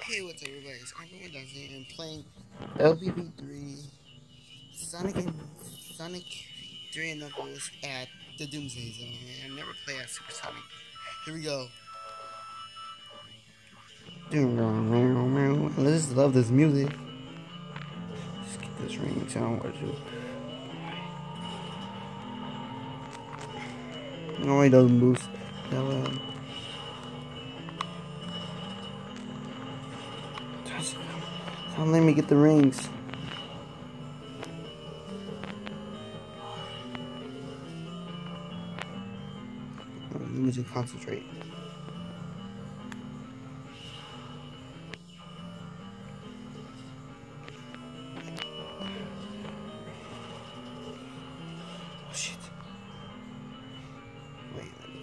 Hey, what's up, everybody? It's Armin Dusty, and I'm playing LBB3 Sonic 3 and Knuckles at the Doomsday Zone. And I never play at Super Sonic. Here we go. I just love this music. Just get this ringtone. What to do? No, it doesn't boost that loud. Don't let me get the rings. Let me just concentrate. Oh shit. Wait.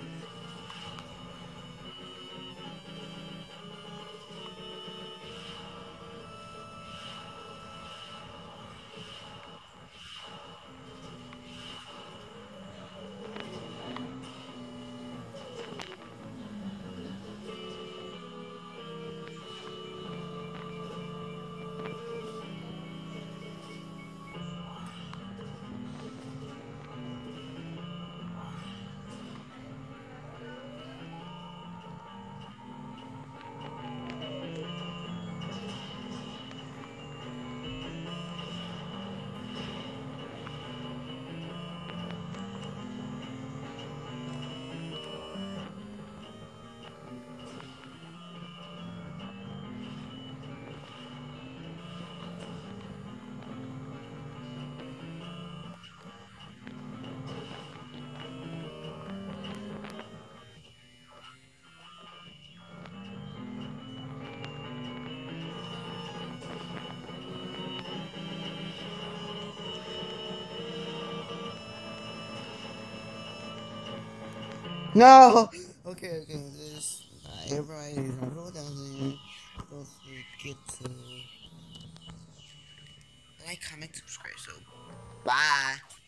No! Okay, this. Everybody, I'm going down there. Don't forget to like, comment, subscribe. So, bye.